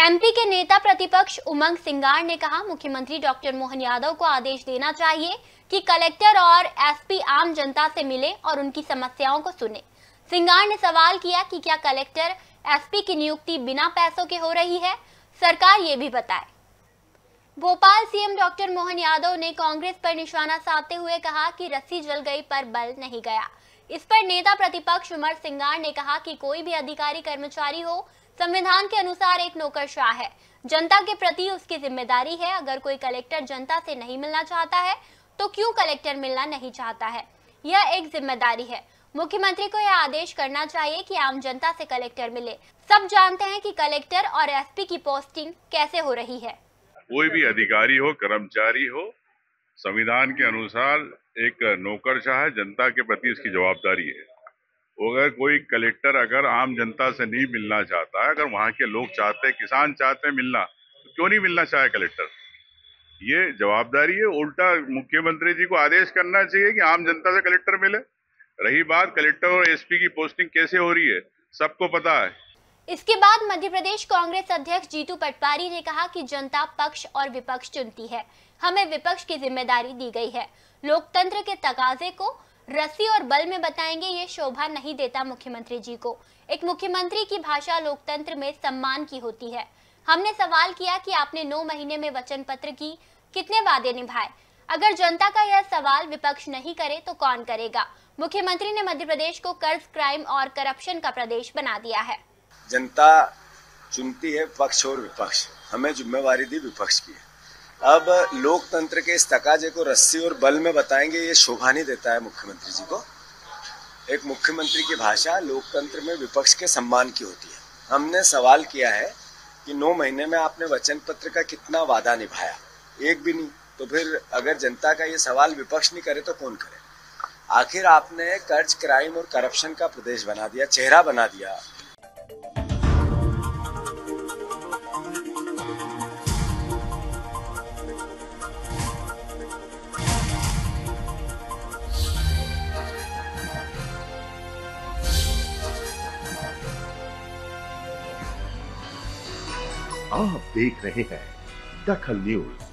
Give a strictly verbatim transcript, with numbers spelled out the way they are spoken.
MP के नेता प्रतिपक्ष उमंग सिंगार ने कहा, मुख्यमंत्री डॉक्टर मोहन यादव को आदेश देना चाहिए कि कलेक्टर और एसपी आम जनता से मिले और उनकी समस्याओं को सुने। सिंगार ने सवाल किया कि क्या कलेक्टर एसपी की नियुक्ति बिना पैसों के हो रही है, सरकार ये भी बताए। भोपाल सीएम डॉक्टर मोहन यादव ने कांग्रेस पर निशाना साधते हुए कहा कि रस्सी जल गई पर बल नहीं गया। इस पर नेता प्रतिपक्ष उमंग सिंगार ने कहा कि कोई भी अधिकारी कर्मचारी हो, संविधान के अनुसार एक नौकरशाह है, जनता के प्रति उसकी जिम्मेदारी है। अगर कोई कलेक्टर जनता से नहीं मिलना चाहता है तो क्यों कलेक्टर मिलना नहीं चाहता है, यह एक जिम्मेदारी है। मुख्यमंत्री को यह आदेश करना चाहिए कि आम जनता से कलेक्टर मिले। सब जानते हैं कि कलेक्टर और एसपी की पोस्टिंग कैसे हो रही है। कोई भी अधिकारी हो, कर्मचारी हो, संविधान के अनुसार एक नौकरशाह है, जनता के प्रति उसकी जवाबदारी है। अगर कोई कलेक्टर अगर आम जनता से नहीं मिलना चाहता है, अगर वहाँ के लोग चाहते हैं, किसान चाहते हैं मिलना, तो क्यों नहीं मिलना चाहे कलेक्टर? ये जवाबदारी है। उल्टा मुख्यमंत्री जी को आदेश करना चाहिए कि आम जनता से कलेक्टर मिले। रही बात कलेक्टर और एसपी की पोस्टिंग कैसे हो रही है, सबको पता है। इसके बाद मध्य प्रदेश कांग्रेस अध्यक्ष जीतू पटवारी ने कहा कि जनता पक्ष और विपक्ष चुनती है, हमें विपक्ष की जिम्मेदारी दी गई है। लोकतंत्र के तकाजे को रस्सी और बल में बताएंगे, ये शोभा नहीं देता मुख्यमंत्री जी को। एक मुख्यमंत्री की भाषा लोकतंत्र में सम्मान की होती है। हमने सवाल किया कि आपने नौ महीने में वचन पत्र की कितने वादे निभाए। अगर जनता का यह सवाल विपक्ष नहीं करे तो कौन करेगा। मुख्यमंत्री ने मध्य प्रदेश को कर्ज, क्राइम और करप्शन का प्रदेश बना दिया है। जनता चुनती है पक्ष और विपक्ष, हमें जिम्मेवारी दी विपक्ष की है। अब लोकतंत्र के इस तकाजे को रस्सी और बल में बताएंगे, ये शोभा नहीं देता है मुख्यमंत्री जी को। एक मुख्यमंत्री की भाषा लोकतंत्र में विपक्ष के सम्मान की होती है। हमने सवाल किया है कि नौ महीने में आपने वचन पत्र का कितना वादा निभाया, एक भी नहीं। तो फिर अगर जनता का ये सवाल विपक्ष नहीं करे तो कौन करे? आखिर आपने कर्ज, क्राइम और करप्शन का प्रदेश बना दिया, चेहरा बना दिया। आप देख रहे हैं दखल न्यूज।